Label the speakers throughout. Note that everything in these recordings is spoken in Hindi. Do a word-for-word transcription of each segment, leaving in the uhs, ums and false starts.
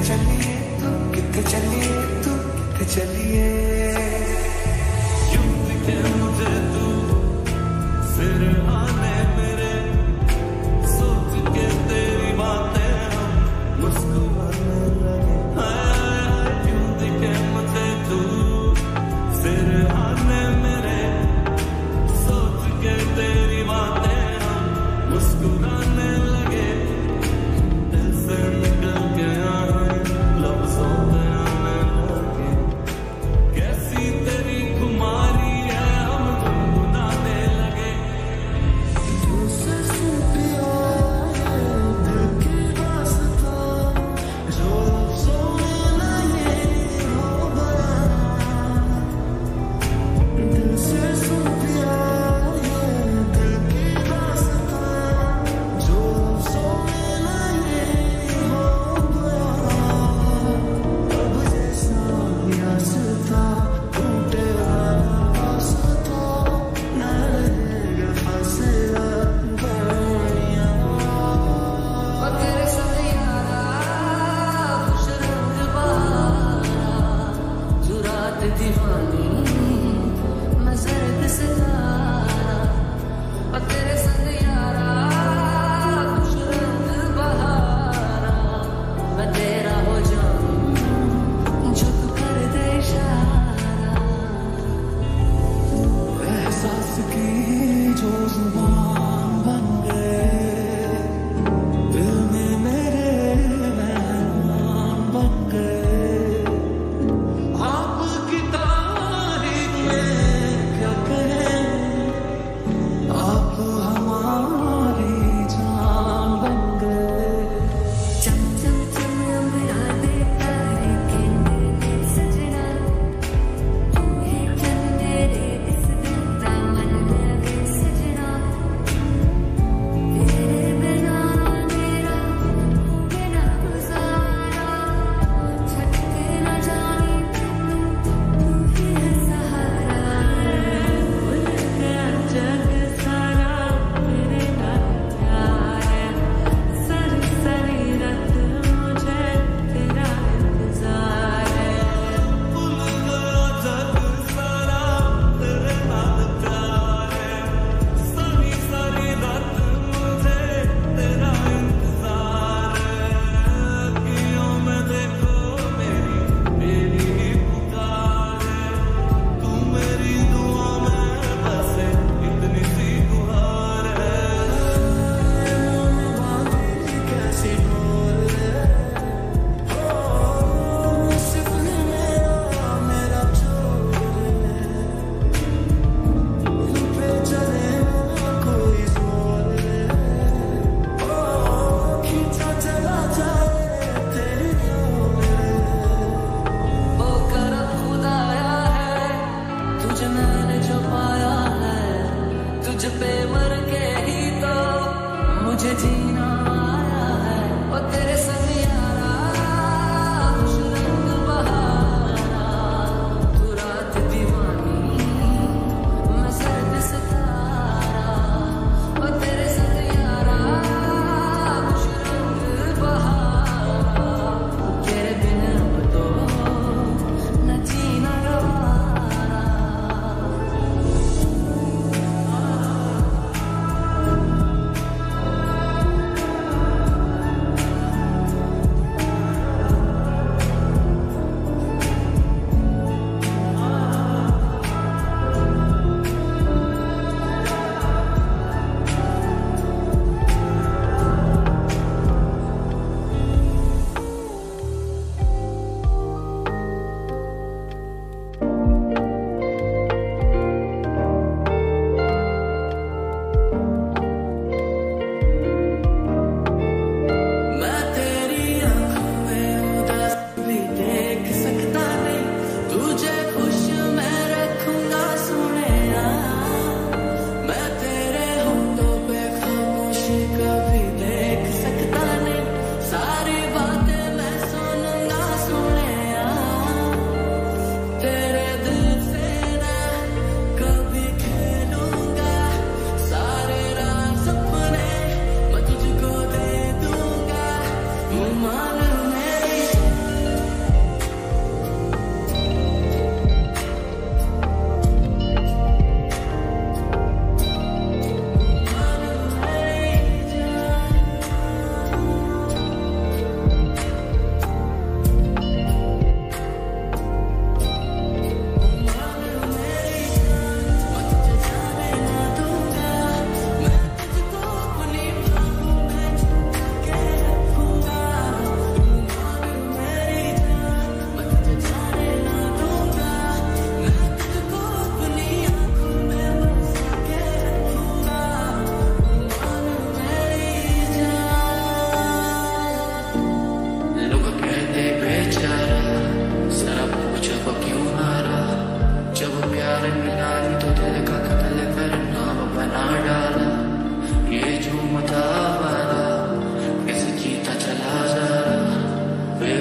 Speaker 1: चलिए तू किथे चलिए तू किथे चलिए यूं दिखे मुझे तू फिर आने मेरे सोच के तेरी बातें हम मुस्कुराने लगे यूं दिखे मुझे तू फिर आने मेरे सोच के तेरी बातें हम मुस्कुराने लगे दिल से निकल के आए लफ्जों पे आने लगे कैसी तेरी खुमारी है हम गुनगुनाने लगे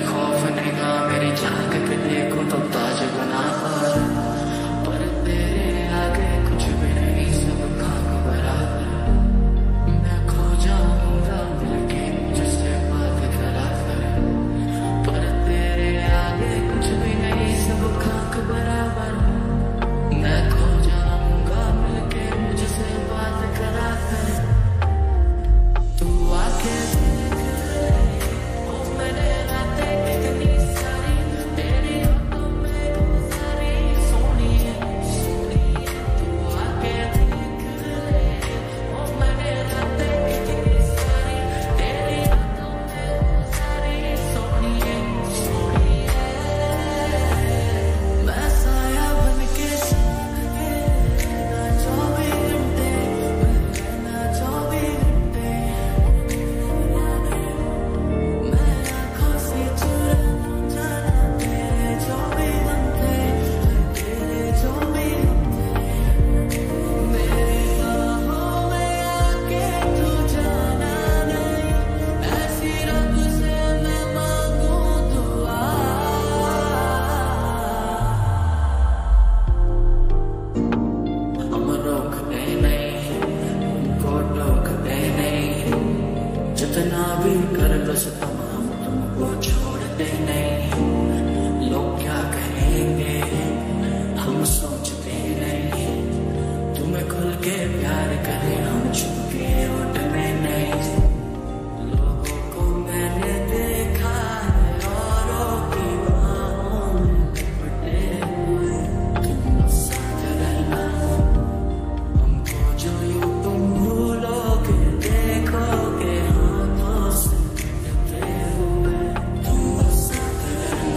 Speaker 2: खौफ निगाह मेरी झांक के देखो तो ताज बना पर पर तेरे आगे कुछ भी नहीं, सब खाक बराबर। मैं खो जाऊंगा मिलके मुझसे बात करा कर, पर तेरे आगे कुछ भी नहीं, सब खाक बराबर। मैं खो जाऊंगा मिलके मुझसे बात करा कर। तू आके देख ले ओ मैंने रातें कितनी सारी तेरी यादों में गुजारी, सोनी है सोनी है। तू आके देख ले ओ मैंने रातें कितनी सारी तेरी यादों में गुजारी, सोनी है सोनी है। मैं साया बन के सामने ना चौबीस घंटे ना चौबीस घंटे, मैं आँखों से चुरा जाना तेरे चौबीस घंटे, तेरे चौबीस घंटे। मेरी बाहों में आके तू जाना नहीं, ऐसी रब से मैं मांगू दुआ। हम रोकते नहीं, उनको टोकते नहीं, जितना भी कर लो सितम हम तुमको छोड़ते नहीं। लोग क्या कहेंगे हम सोचते नहीं, तुम्हें खुल के प्यार करें हम चुपके उठने नहीं। लोगों को मैंने देखा है औरों की बाहों में लिपटे हुए, तुम साथ रहना हमको जो यूं तुम भूलोगे, देखोगे हाथों से लिपटे हुए, तुम साथ रहना।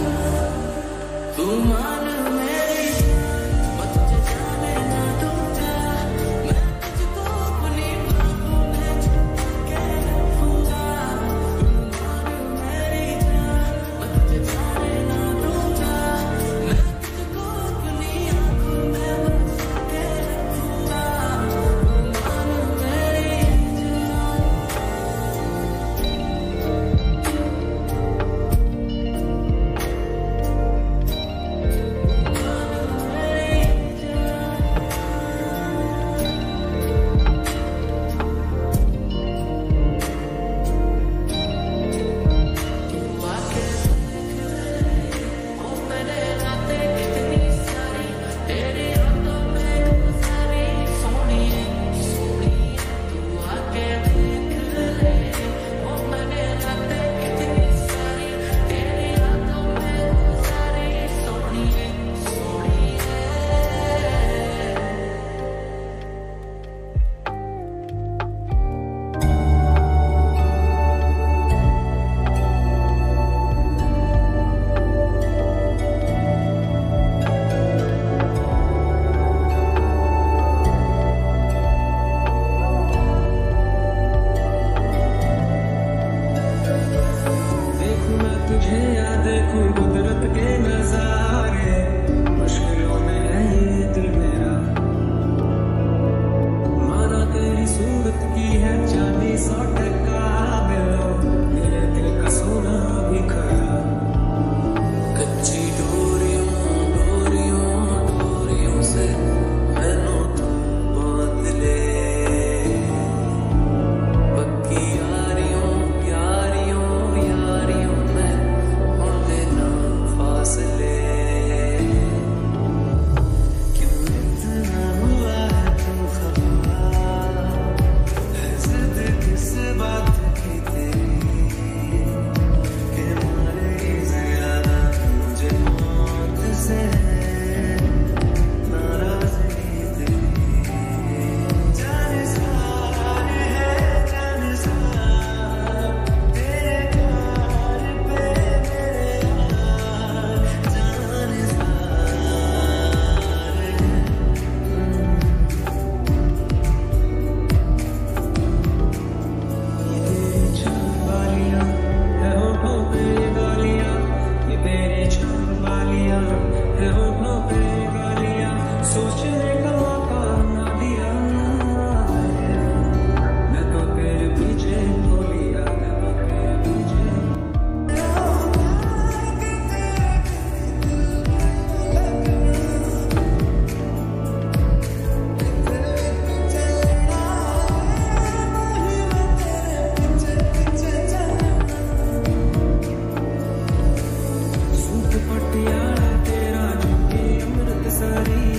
Speaker 1: यार तेरा झुकी अमृतसरी